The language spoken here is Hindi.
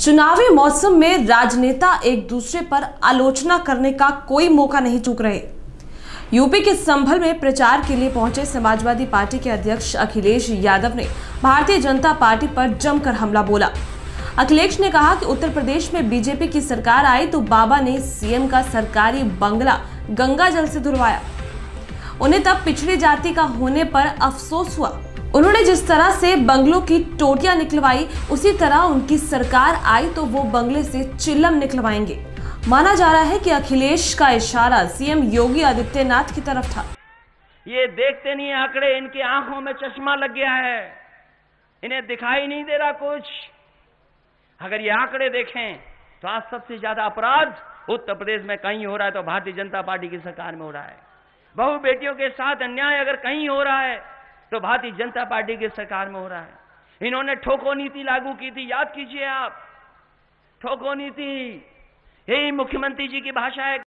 चुनावी मौसम में राजनेता एक दूसरे पर आलोचना करने का कोई मौका नहीं चूक रहे। यूपी के संभल में प्रचार के लिए पहुंचे समाजवादी पार्टी के अध्यक्ष अखिलेश यादव ने भारतीय जनता पार्टी पर जमकर हमला बोला। अखिलेश ने कहा कि उत्तर प्रदेश में बीजेपी की सरकार आई तो बाबा ने सीएम का सरकारी बंगला गंगा जल से धुलवाया। उन्हें तब पिछड़ी जाति का होने पर अफसोस हुआ। उन्होंने जिस तरह से बंगलों की टोटियां निकलवाई, उसी तरह उनकी सरकार आई तो वो बंगले से चिल्लम निकलवाएंगे। माना जा रहा है कि अखिलेश का इशारा सीएम योगी आदित्यनाथ की तरफ था। ये देखते नहीं आंकड़े, इनकी आंखों में चश्मा लग गया है, इन्हें दिखाई नहीं दे रहा कुछ। अगर ये आंकड़े देखें तो आज सबसे ज्यादा अपराध उत्तर प्रदेश में कहीं हो रहा है तो भारतीय जनता पार्टी की सरकार में हो रहा है। बहु बेटियों के साथ अन्याय अगर कहीं हो रहा है तो भारतीय जनता पार्टी की सरकार में हो रहा है। इन्होंने ठोको नीति लागू की थी, याद कीजिए आप, ठोको नीति, यही मुख्यमंत्री जी की भाषा है।